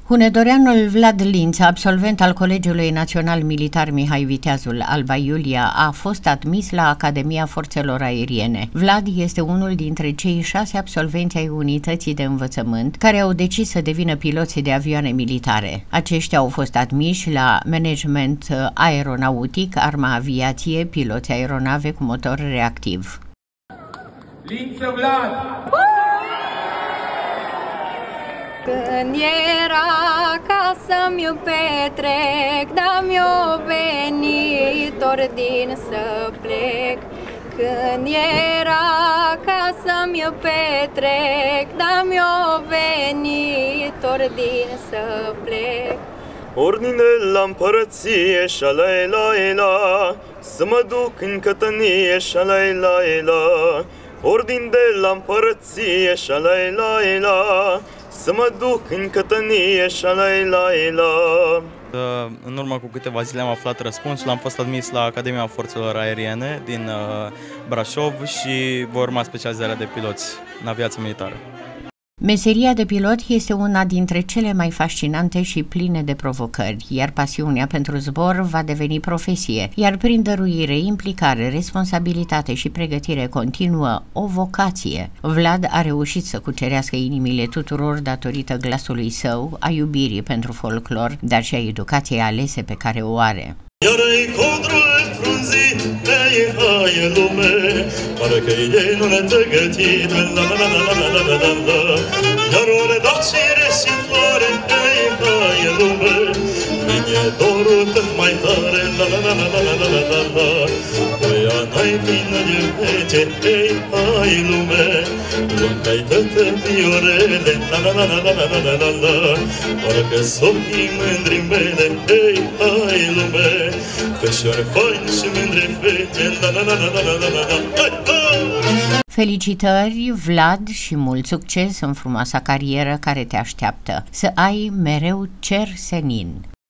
Hunedoreanul Vlad Lință, absolvent al Colegiului Național Militar Mihai Viteazul Alba Iulia, a fost admis la Academia Forțelor Aeriene. Vlad este unul dintre cei 6 absolvenți ai unității de învățământ care au decis să devină piloți de avioane militare. Aceștia au fost admiși la management aeronautic, arma aviație, piloți aeronave cu motor reactiv. Lință Vlad! Când era ca să-mi petrec, dar mi-o venit ordin să plec. Când era ca să-mi petrec, dar mi-o venit ordin să plec. Ordine la împărăție, șalai-la-la, să mă duc în cătănie, șalai-la-la. Ordin de la împărăție, șalai-la-la, să mă duc în cătănie, șalai-la-la. În urmă cu câteva zile am aflat răspunsul, am fost admis la Academia Forțelor Aeriene din Brașov și voi urma specializarea de piloți în aviație militară. Meseria de pilot este una dintre cele mai fascinante și pline de provocări, iar pasiunea pentru zbor va deveni profesie, iar prin dăruire, implicare, responsabilitate și pregătire continuă, o vocație. Vlad a reușit să cucerească inimile tuturor datorită glasului său, a iubirii pentru folclor, dar și a educației alese pe care o are. Iar-i codrul frunzit, ei haie lume, parcă ei nu ne tăgătit, la-la-la-la-la-la-la-la. Iar o redacire și floare, ei haie lume, vine dorul tot mai tare, la-la-la-la-la-la-la-la. Voia n-ai plină de fete, ei haie lume, luăm-cai tătă viorele, la-la-la-la-la-la-la-la. Parcă s-ochii mândri mele, ei haie lume, feșoare faine și mândre fete, la-la-la-la-la-la-la-la. Felicitări, Vlad, și mult succes în frumoasa carieră care te așteaptă. Să ai mereu cer senin.